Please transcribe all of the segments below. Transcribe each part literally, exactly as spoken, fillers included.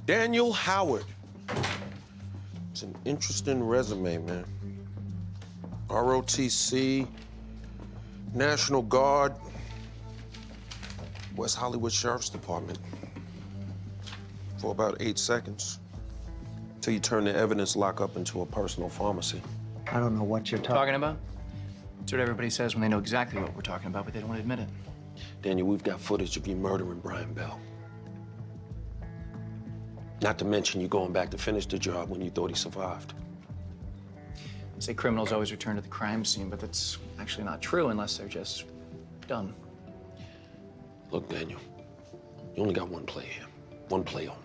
Daniel Howard. It's an interesting resume, man. R O T C, National Guard, West Hollywood Sheriff's Department. For about eight seconds. Till you turn the evidence lockup into a personal pharmacy. I don't know what you're talking Talking about? That's what everybody says when they know exactly what we're talking about, but they don't want to admit it. Daniel, we've got footage of you murdering Brian Bell. Not to mention you going back to finish the job when you thought he survived. They say criminals always return to the crime scene, but that's actually not true unless they're just done. Look, Daniel, you only got one play here. One play only.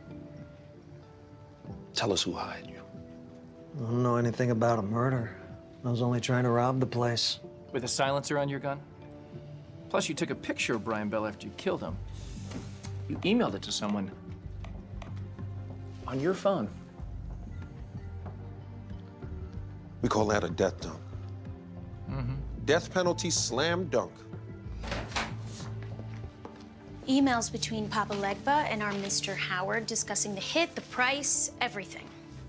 Tell us who hired you. I don't know anything about a murder. I was only trying to rob the place. With a silencer on your gun? Plus, you took a picture of Brian Bell after you killed him. You emailed it to someone on your phone. We call that a death dunk. Mm-hmm. Death penalty slam dunk. Emails between Papa Legba and our Mister Howard discussing the hit, the price, everything.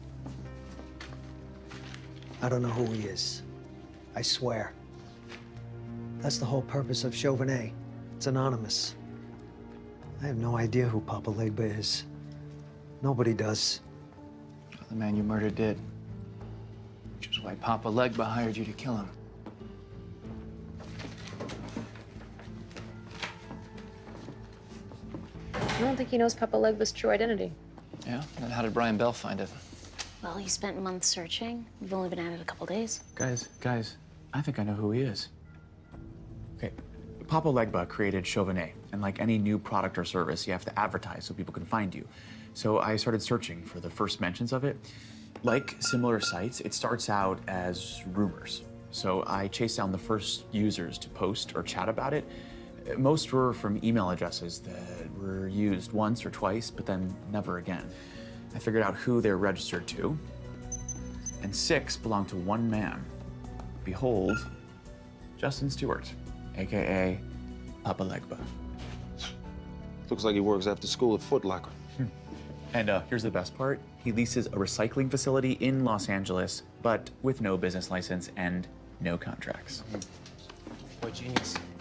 I don't know who he is. I swear. That's the whole purpose of Chauvenet. It's anonymous. I have no idea who Papa Legba is. Nobody does. Well, the man you murdered did. Which is why Papa Legba hired you to kill him. I don't think he knows Papa Legba's true identity. Yeah? Then how did Brian Bell find it? Well, he spent months searching. We've only been at it a couple days. Guys, guys, I think I know who he is. Okay, Papa Legba created Chauvenet, and like any new product or service, you have to advertise so people can find you. So I started searching for the first mentions of it. Like similar sites, it starts out as rumors. So I chased down the first users to post or chat about it. Most were from email addresses that were used once or twice, but then never again. I figured out who they're registered to, and six belonged to one man. Behold, Justin Stewart, A K A Papa Legba. Looks like he works after school at Foot Locker. And uh, here's the best part. He leases a recycling facility in Los Angeles, but with no business license and no contracts. Boy, genius.